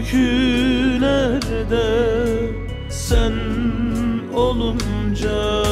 türkülerde sen olunca.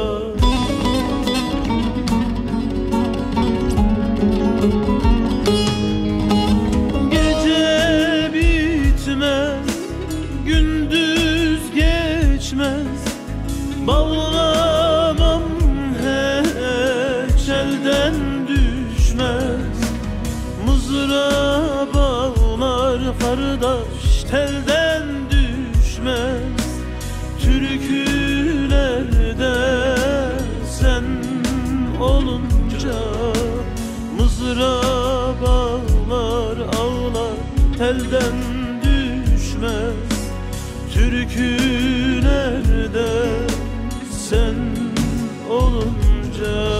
Gece bitmez, gündüz geçmez, bağlamam hiç elden düşmez. Mızrağa bağlar kardeş, telden düşmez. Türkülerde sen olunca, mızrağa bağlar ağlar, telden düşmez. Türkülerde sen olunca.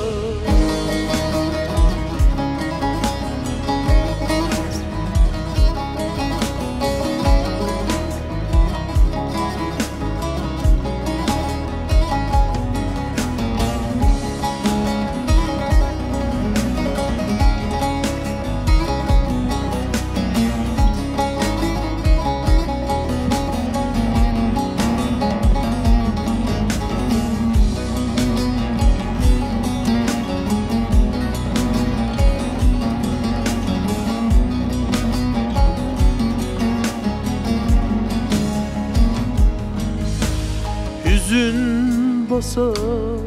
Hüzün basar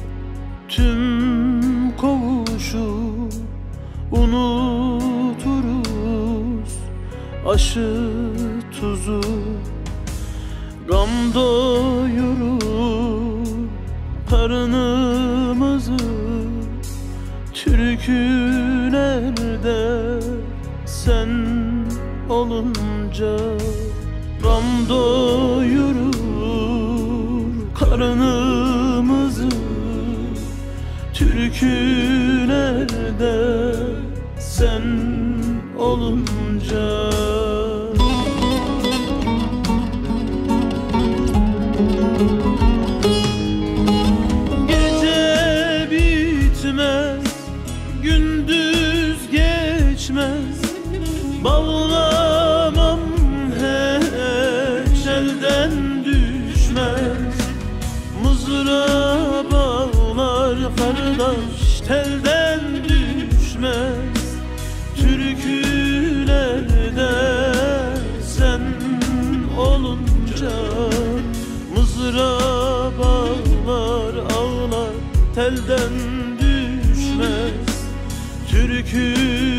tüm kovuşu, unuturuz aşı tuzu. Gam doyurur karnımızı, türkülerde sen olunca. Gam doyurur karnımızı, türkülerde sen olunca. Gece bitmez, gündüz geçmez, bağlamam hiç elden düşmez. Mızrağa bağlar kardeş, telden düşmez. Türkülerde sen olunca, mızrağa bağlar ağlar, telden düşmez. Türkülerde